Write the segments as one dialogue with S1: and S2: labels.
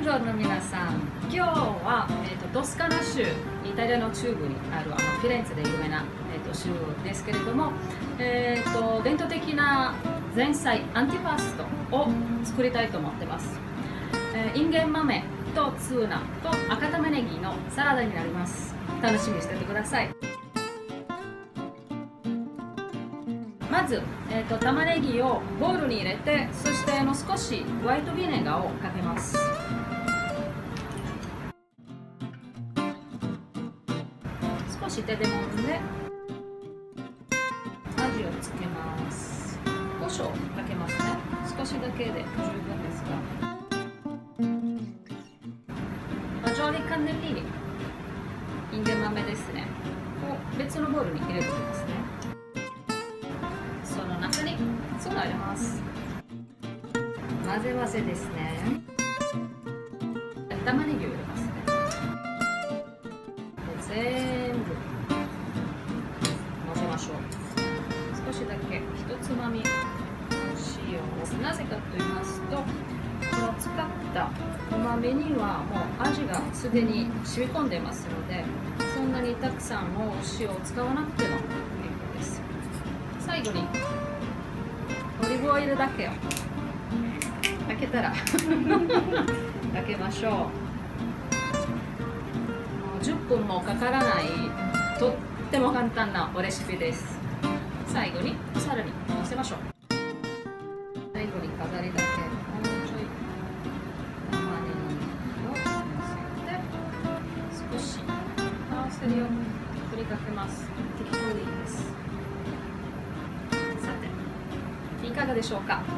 S1: Buongiorno 皆さん。今日は、トスカナ州、イタリアの中部にあるフィレンツェで有名な、州ですけれども、伝統的な前菜アンティパストを作りたいと思ってます。インゲン豆とツーナと赤玉ねぎのサラダになります。楽しみにしててください。まず、玉ねぎをボウルに入れて、そして少しホワイトビネガーをかけます。少し手で揉んで味をつけます。胡椒をかけますね。少しだけで十分ですが、マジョリカンネリーニ、インゲン豆ですね、を別のボウルに入れておきますね。その中にツナを入れます。混ぜ合わせですね。玉ねぎを入れますね。全部混ぜましょう。少しだけ一つまみ塩を。なぜかと言いますと、この使ったうまみにはもう味がすでに染み込んでますので、そんなにたくさんの塩を使わなくても結構です。最後にオリーブオイルだけをかけたらかけましょう。もう10分もかからないとっても簡単なレシピです。最後にさらにのせましょう。最後に飾りだけもうちょい玉ねぎをのせて、少しパセリを振りかけます。適当でいいです。さていかがでしょうか。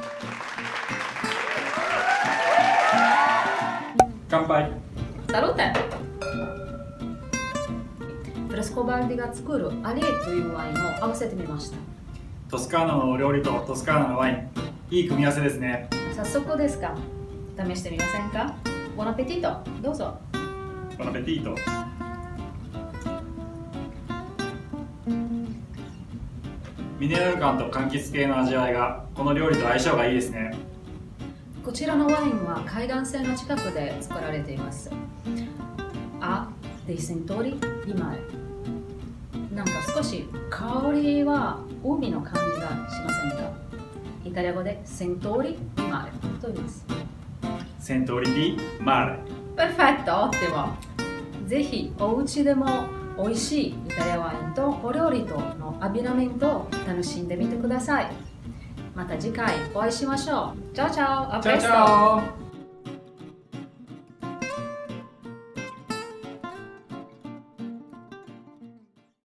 S2: 乾杯。
S1: サルテ。フレスコバルディが作るアリエというワインを合わせてみました。
S2: トスカーナのお料理とトスカーナのワイン、いい組み合わせですね。
S1: 早速ですが、試してみませんか。ボナペティート、どうぞ。
S2: ボナペティート。ミネラル感と柑橘系の味わいがこの料理と相性がいいですね。
S1: こちらのワインは海岸線の近くで作られています。あ、デセントリリマレ。なんか少し香りは海の感じがしませんか。イタリア語でセントリリマレと言います。
S2: セントリディマーレ。
S1: Perfetto、ではぜひお家でも美味しいイタリアワインとお料理とのアビナメントを楽しんでみてください。また次回お会いしましょう。チャオチャオ、アプレスト。